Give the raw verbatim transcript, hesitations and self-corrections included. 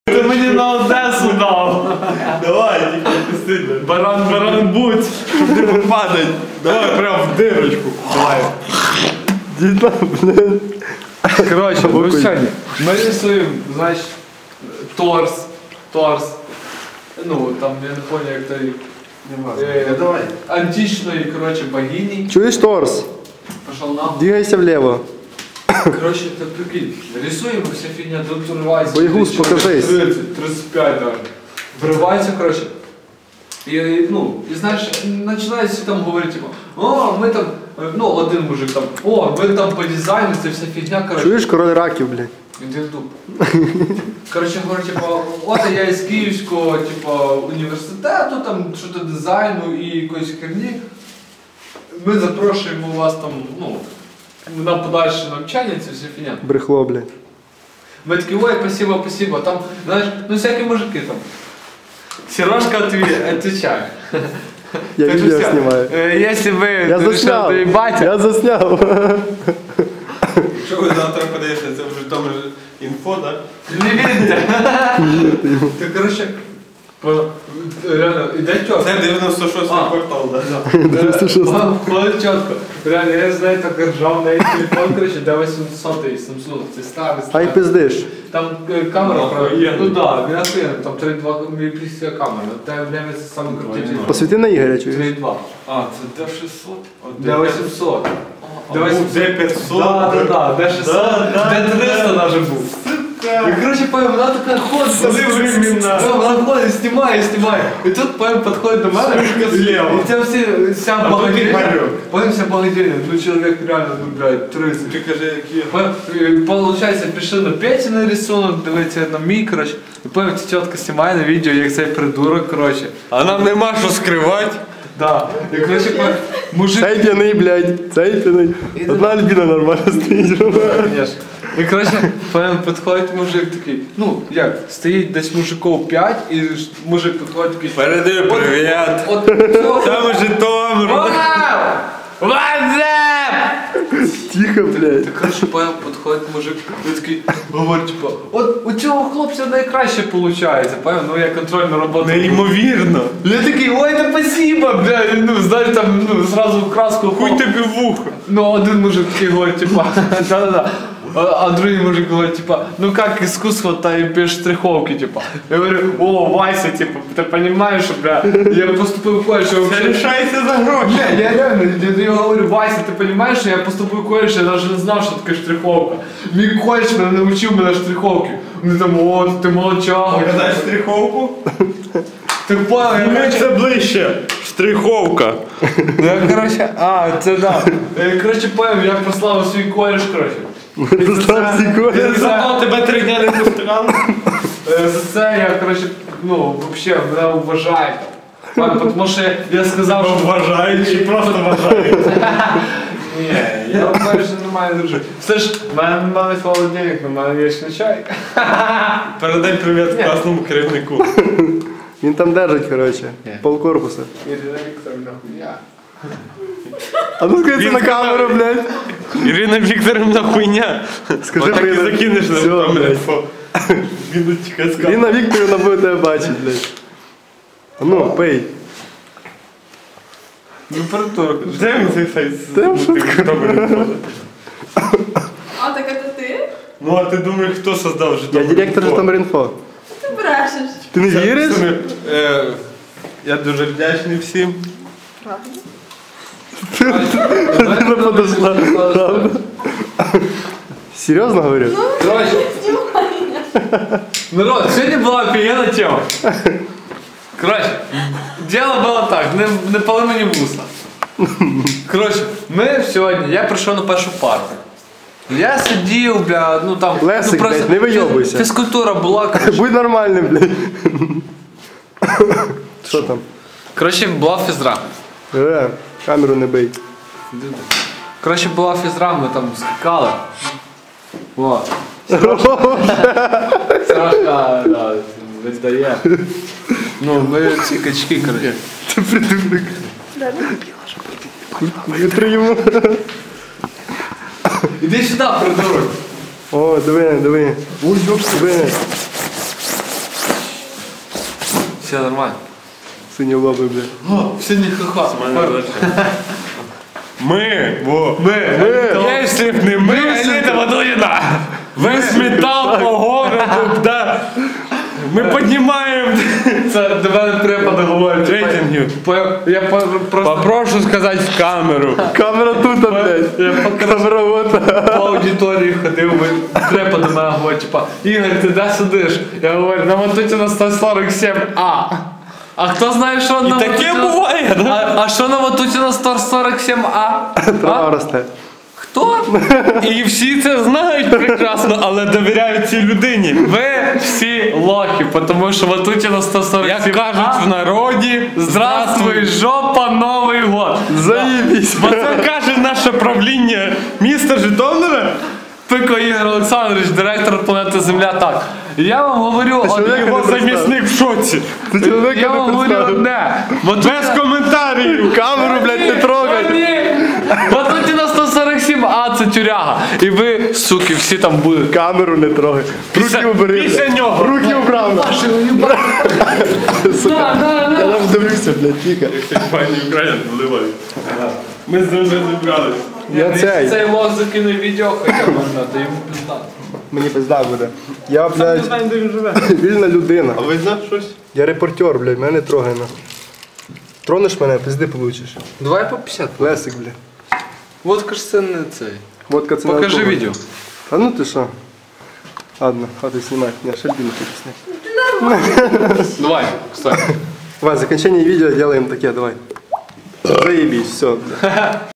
Ти мені на Одесу дав. Давай, тільки не сильно. Баран, баран, будь. Щоб не попадать. Давай прям в дирочку. Давай. Діда, блин. Коротше, ми сьогодні. Ми рисуємо, значить, торс. Торс. Ну, там, я не пам'ятаю, як той... Е, Давай. Античної, коротше, богині. Чуєш торс? Пішов нам. Двигайся вліво. Коротше, ти прикинь, рисуємо вся фігня, тут вривається. Боягуз, покажись. тридцять, тридцять п'ять даже. Вривається, коротше. І, ну, і знаєш, починають всі там говорити, типу, о, ми там, ну, один мужик там, о, ми там по дизайну, це вся фігня, коротше. Чуєш король раків, блядь? Іди в дуб. Коротше, говорю, типу, от я із Київського, типу, університету, там, що-то дизайну і якоїсь херні. Ми запрошуємо вас там, ну, на подальше навчання, це вся фігня. Брехло, блядь. Мы такие, ой, спасибо, спасибо. Там, знаешь, ну всякие мужики там. Сережка отвечает. Я Так что видео всё. снимаю. Э, Если вы Я решили засняв. доебать, Я засняв. Якщо ви завтра подаєте, це вже там же інфо, так? не видите. Ты, короче, по- реально, иди чётко. Це дев'яносто шостий А. квартал, так? Ходит четко. Реально, я знаю, так ржав на телефон, короче, до восемьсот и Samsung, це старий, Ай старий. пиздиш. Там э, камера, Ну, правда, охуенно. ну да, не охуенно, там три два мегапикселя камера, это является самым крутым телефоном. Посвіти на Ігоря, чуєш? три два. А, це Д шістсот? Д восемьсот. Д восемьсот. Д п'ятсот. Да, да, да, Д шестьсот, Да, да, Д триста даже був. И, короче, поем, она такая ходит, времена. она ходит, снимает, снимает. И тут поем подходит до мене, Вспышка слева. и тебя все, вся А тут благодельня, Игорек. поем, вся благодельня, ну человек реально, ну, блядь, тридцать. Ти кажи, які... Поем, Получается, пришли на Петя рисунок, давайте на мій, короче. І потім тітка знімає на відео, як цей придурок, короче. А нам нема що скривати. Да. І, короче, по- мужик... Цей п'яний, блядь. Цей п'яний. Одна Альбіна нормально стоїть. Конечно. І, коротше, потім підходить мужик такий, ну, як, стоїть десь мужиків п'ять, і ж мужик підходить такий... Передай От- привіт. От, цього... Там Житомир. Вау! Ватсап! Тихо, блядь. Так, коротше, потім підходить мужик, і такий, говорить, типу, от у цього хлопця найкраще виходить, потім, ну, я контрольну роботу... Неймовірно. Я такий, ой, да спасибо, блядь, ну, знаєш, там, ну, зразу в краску... Хуй тобі в ухо. Ну, один мужик такий говорить, типа, да-да-да. А, а другий мужик говорит, типа, ну как искусство, то и без штриховки, типа. Я говорю, о, Вася, типа, ты понимаешь, что, бля, я поступил в колледж, я Це вообще... рішається за гроші. Не, я реально, я, я говорю, Вася, ты понимаешь, что я поступил в колледж, я даже не знал, что такое штриховка. Мій колледж мене научил мене штриховки. Ну там, о, ты молчал. Показати штриховку? Ты понял, я Ми це ближче. Штриховка. Я, короче, а, це да. Я, короче, понял, я прославив свій коледж, короче. Постав секунду. Зато тебе три дня не пускали. Е, За це я, коротше, ну, взагалі, мене вважають. Тому що я сказав, що... Вважають чи просто вважають? Ні, я вважаю, що немає дружити. Все ж, в мене немає холодильник, в мене є ще чай. Передай привіт Ні. класному керівнику. Він там держить, коротше. Ні. Полкорпуса. Ірина Вікторівна, хуя. А ну скажи це на камеру, блядь. Ірина Вікторівна хуйня. Скажи Отак і привіт. закинеш Всьо, на камеру. блядь. Мінуточка скажу. Ліна Вікторівна буде тебе бачити, блядь. А ну, пий. Ну, придурок. Де він цей сайт? Та я в шутку. А, так это ты? Ну а ти думаєш, хто создав Я Житомир? директор Житомир.Інфо. Ты брешешь. Ти не віриш? Е, Я дуже вдячний всім. Ліна подошла. Правда? Серйозно говорю? Короче, Снимай меня. народ, сьогодні була офігенна тема. Короче, дело було так, не, не пали мені вуса. Короче, ми сьогодні, я прийшов на першу пару. Я сидів, бля, ну там... Лесик, ну, блядь, не вийобуйся. фіз- Фізкультура була, короче. Будь нормальним, блядь. Що там? Короче, була фізра. Е, камеру не бий. Короче, була фізра, ми там скакали. О. Сашка, да, видає. Ну, ми ці качки, короче. Ти придурок. Вітри йому. Іди сюди, придурок. О, диви, диви. Диви. Все нормально. Сині лоби, блядь. О, все не ха-ха. Ми, во, Ми, ми. Якщо б не ми, Еліта Водоліна. Весь метал по городу, да. Ми піднімаємо Це до мене препади говорять. рейтингів. По- Я по- просто Попрошу сказати в камеру. Камера тут, блядь. я по- Камера вот. по аудиторії ходив, ми препа до мене говорить, типа, Ігор, ти де сидиш? Я говорю, на Ватуті на сто сорок сім А. А хто знає, що на таке Ватуті на- буває, да? А, а що на Ватуті на сто сорок сім А? Трава А? росте. Хто? І всі це знають прекрасно, але довіряють цій людині. Ви всі лохи, тому що Ватуті на сто сорок сім Як кажуть А. в народі, Здравствуй, жопа, Новий год. Заїбісь. Бо це каже наше правління міста Житомира. Пико Ігор Олександрович, директор планети Земля, так. Я вам говорю, що одне, як Його не замісник в шоці. Ти чоловіка я не вам говорю представив. одне. Без коментарів. Камеру, блядь, не трогай. Ватуті на сто сорок сім А це тюряга. І ви, суки, всі там будете. Камеру не трогай. Руки Після- убери. після блядь. нього. Руки убрав. Сука. Я там дивлюся, блядь, тихо. Пані Україна, вливай. Ми з ним вже зібрались. Я цей. Цей лох закине відео, хоча можна, то йому пізна. Мені пизда буде. Я, Не блядь, знаю, де він живе. вільна людина. А ви знаєте щось? Я репортер, блядь, мене не трогай нахуй. Тронеш мене, пизди получиш. Давай по п'ятдесят. Лесик, блядь. Водка ж це не цей. Водка це не Покажи алкоголь. відео. А ну ти що? Ладно, хватит снимать. Не, Шальбина хочу снять. Давай, кстати. Давай, заканчивание видео делаем такие, давай. Заебись, все.